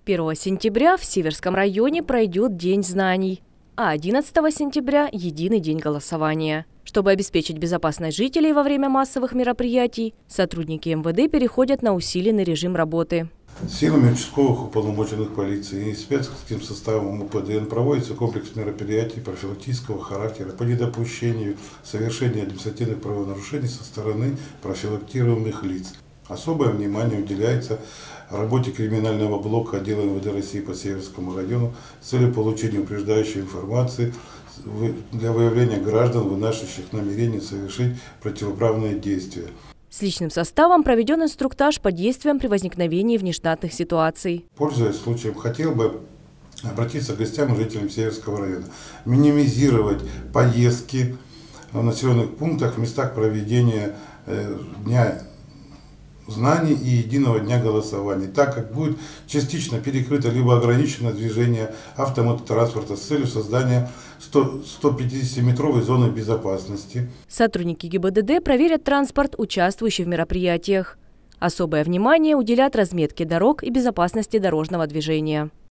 1 сентября в Северском районе пройдет День знаний, а 11 сентября – единый день голосования. Чтобы обеспечить безопасность жителей во время массовых мероприятий, сотрудники МВД переходят на усиленный режим работы. Силами участковых уполномоченных полиции и спецским составом УПДН проводится комплекс мероприятий профилактического характера по недопущению совершения административных правонарушений со стороны профилактируемых лиц. Особое внимание уделяется работе криминального блока отдела МВД России по Северскому району с целью получения упреждающей информации для выявления граждан, вынашивающих намерение совершить противоправные действия. С личным составом проведен инструктаж по действиям при возникновении внештатных ситуаций. Пользуясь случаем, хотел бы обратиться к гостям и жителям Северского района. Минимизировать поездки в населенных пунктах в местах проведения Дня знаний и единого дня голосования, так как будет частично перекрыто либо ограничено движение автомототранспорта с целью создания 150-метровой зоны безопасности. Сотрудники ГИБДД проверят транспорт, участвующий в мероприятиях. Особое внимание уделят разметке дорог и безопасности дорожного движения.